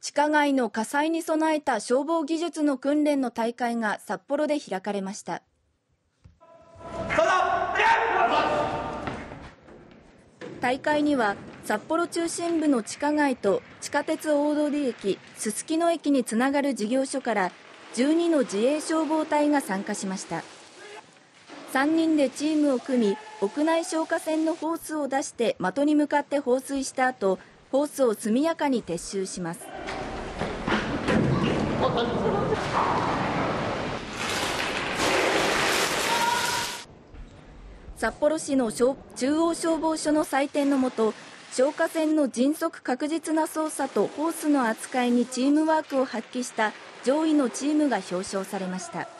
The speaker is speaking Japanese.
地下街の火災に備えた消防技術の訓練の大会が札幌で開かれました。大会には札幌中心部の地下街と地下鉄大通駅、すすきの駅につながる事業所から12の自衛消防隊が参加しました。3人でチームを組み、屋内消火栓のホースを出して的に向かって放水した後、ホースを速やかに撤収します。札幌市の中央消防署の採点のもと、消火栓の迅速確実な操作とホースの扱いにチームワークを発揮した上位のチームが表彰されました。